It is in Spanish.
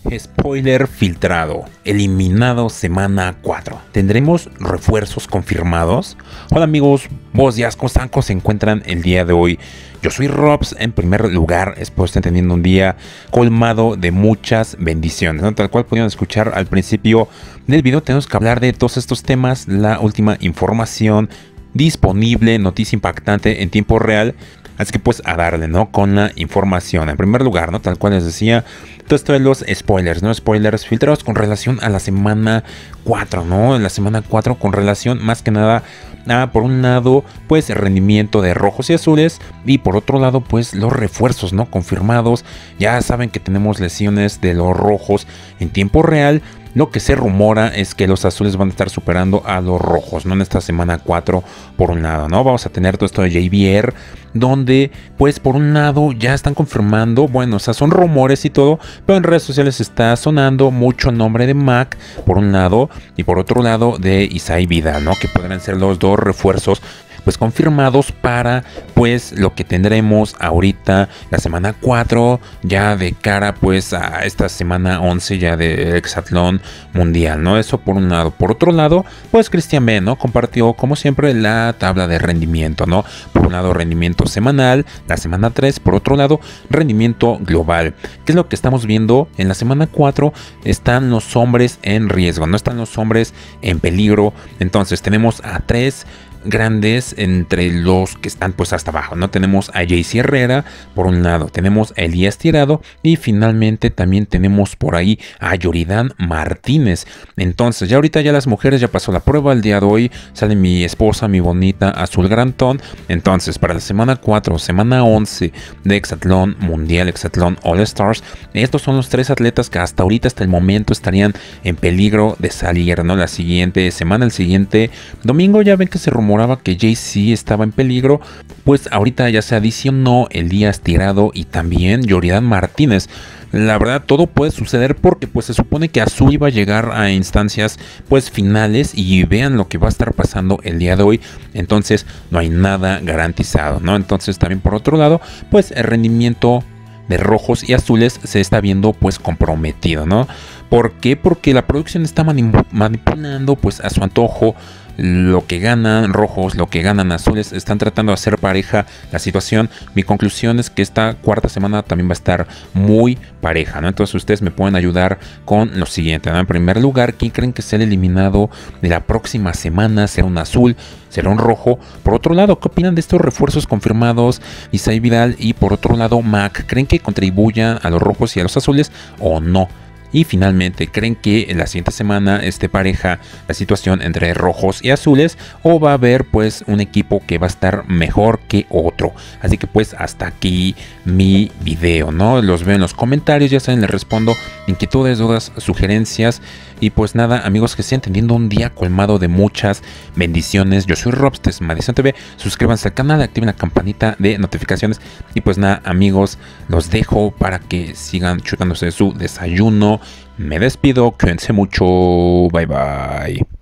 Spoiler filtrado, eliminado semana 4. ¿Tendremos refuerzos confirmados? Hola amigos, buenos días, ¿cómo están? ¿Cómo se encuentran el día de hoy? Yo soy Robs, en primer lugar, espero estén teniendo un día colmado de muchas bendiciones, ¿no? Tal cual pudieron escuchar al principio del video, tenemos que hablar de todos estos temas, la última información disponible, noticia impactante en tiempo real. Así que pues a darle, ¿no? Con la información. En primer lugar, ¿no? Tal cual les decía, todo esto de los spoilers, ¿no? Spoilers filtrados con relación a la semana 4, ¿no? En la semana 4 con relación más que nada a, por un lado, pues el rendimiento de rojos y azules. Y por otro lado, pues los refuerzos, ¿no? Confirmados. Ya saben que tenemos lesiones de los rojos en tiempo real. Lo que se rumora es que los azules van a estar superando a los rojos, ¿no? En esta semana 4, por un lado, ¿no? Vamos a tener todo esto de JBR, donde, pues, por un lado ya están confirmando, bueno, o sea, son rumores y todo, pero en redes sociales está sonando mucho el nombre de Mac, por un lado, y por otro lado de Isai Vidal, ¿no? Que podrán ser los dos refuerzos pues confirmados para pues lo que tendremos ahorita la semana 4 ya de cara pues a esta semana 11 ya de Hexatlón Mundial, ¿no? Eso por un lado. Por otro lado, pues Cristian B, ¿no? Compartió como siempre la tabla de rendimiento, ¿no? Por un lado rendimiento semanal, la semana 3, por otro lado rendimiento global. ¿Qué es lo que estamos viendo? En la semana 4 están los hombres en riesgo, no están los hombres en peligro. Entonces tenemos a 3 grandes entre los que están pues hasta abajo, ¿no? Tenemos a JC Herrera por un lado, tenemos a Elías Tirado y finalmente también tenemos por ahí a Yoridán Martínez. Entonces ya ahorita ya las mujeres ya pasó la prueba, el día de hoy sale mi esposa, mi bonita Azul Grantón. Entonces para la semana 4, semana 11 de Hexatlón Mundial, Hexatlón All Stars, estos son los 3 atletas que hasta ahorita, hasta el momento estarían en peligro de salir, ¿no? La siguiente semana, el siguiente domingo, ya ven que se rumoraba que JC estaba en peligro, pues ahorita ya se adicionó Elías Tirado y también Yoridán Martínez. La verdad todo puede suceder porque pues se supone que Azul iba a llegar a instancias pues finales y vean lo que va a estar pasando el día de hoy. Entonces no hay nada garantizado, ¿no? Entonces también por otro lado pues el rendimiento de rojos y azules se está viendo pues comprometido, ¿no? ¿Por qué? Porque la producción está manipulando pues a su antojo lo que ganan rojos, lo que ganan azules, están tratando de hacer pareja la situación. Mi conclusión es que esta cuarta semana también va a estar muy pareja, ¿no? Entonces ustedes me pueden ayudar con lo siguiente, ¿no? En primer lugar, ¿quién creen que sea el eliminado de la próxima semana? ¿Será un azul? ¿Será un rojo? Por otro lado, ¿qué opinan de estos refuerzos confirmados? Isai Vidal y por otro lado Mac, ¿creen que contribuyan a los rojos y a los azules o no? Y finalmente, ¿creen que en la siguiente semana esté pareja la situación entre rojos y azules? ¿O va a haber pues un equipo que va a estar mejor que otro? Así que pues hasta aquí mi video, ¿no? Los veo en los comentarios, ya saben, les respondo inquietudes, dudas, sugerencias. Y pues nada, amigos, que estén teniendo un día colmado de muchas bendiciones. Yo soy Robs, este es Madison TV. Suscríbanse al canal, activen la campanita de notificaciones. Y pues nada, amigos, los dejo para que sigan chutándose su desayuno. Me despido, cuídense mucho. Bye bye.